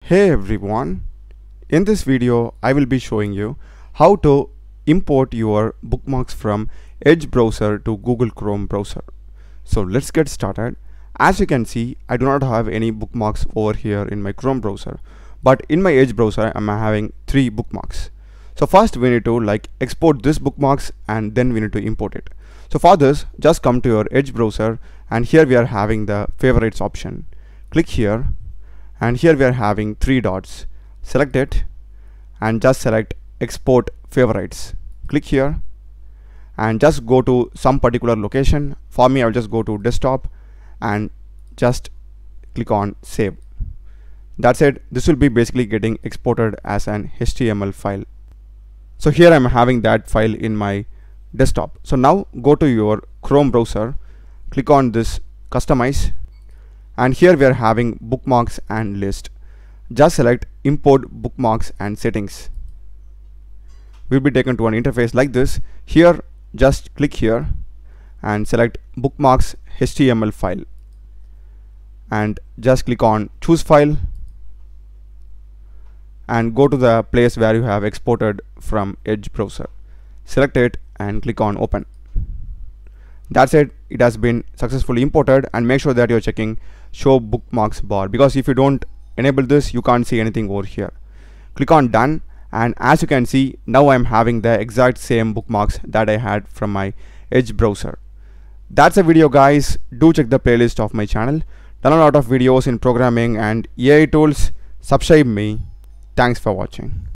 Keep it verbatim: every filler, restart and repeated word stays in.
Hey everyone, in this video I will be showing you how to import your bookmarks from Edge browser to Google Chrome browser. So let's get started. As you can see, I do not have any bookmarks over here in my Chrome browser, but in my Edge browser I'm having three bookmarks. So first we need to like export this bookmarks and then we need to import it. So for this, just come to your Edge browser and here we are having the favorites option. Click here and here we are having three dots. Select it and just select export favorites. Click here and just go to some particular location. For me, I'll just go to desktop and just click on save. That's it. This will be basically getting exported as an H T M L file. So here I'm having that file in my desktop. So now go to your Chrome browser, click on this customize, and here we are having bookmarks and list. Just select import bookmarks and settings. We'll be taken to an interface like this. Here just click here and select bookmarks H T M L file and just click on choose file and go to the place where you have exported from Edge browser. Select it and click on open. That's it. It has been successfully imported, and make sure that you're checking show bookmarks bar, because if you don't enable this you can't see anything over here. Click on done, and as you can see, now I'm having the exact same bookmarks that I had from my Edge browser. That's a video, guys. Do check the playlist of my channel. Done a lot of videos in programming and A I tools. Subscribe me. Thanks for watching.